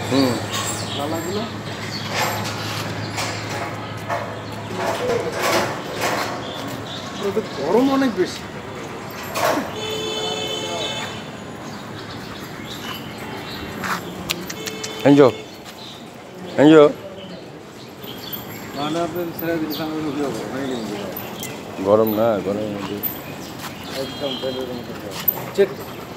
হুম লালাগুলো গরম অনেক বেশি। এনজো এনজো মানে আপনার ছেড়ে দিলে সামনে ঢুকে যাবো ভেঙে দিন গরম না গরমের মধ্যে একদম চেক